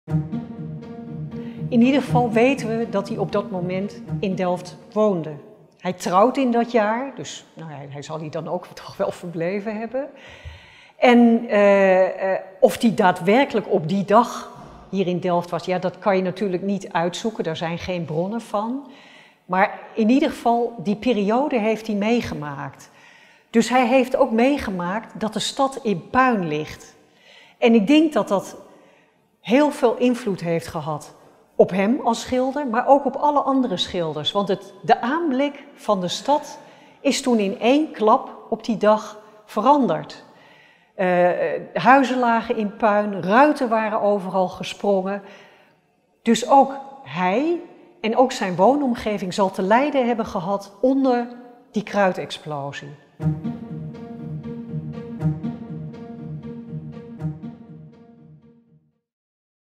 In ieder geval weten we dat hij op dat moment in Delft woonde. Hij trouwt in dat jaar, dus hij zal hier dan ook toch wel verbleven hebben. En of hij daadwerkelijk op die dag hier in Delft was, ja, dat kan je natuurlijk niet uitzoeken, daar zijn geen bronnen van. Maar in ieder geval, die periode heeft hij meegemaakt. Dus hij heeft ook meegemaakt dat de stad in puin ligt. En ik denk dat dat heel veel invloed heeft gehad op hem als schilder, maar ook op alle andere schilders. Want de aanblik van de stad is toen in één klap op die dag veranderd. Huizen lagen in puin, ruiten waren overal gesprongen. Dus ook hij en ook zijn woonomgeving zal te lijden hebben gehad onder die kruitexplosie.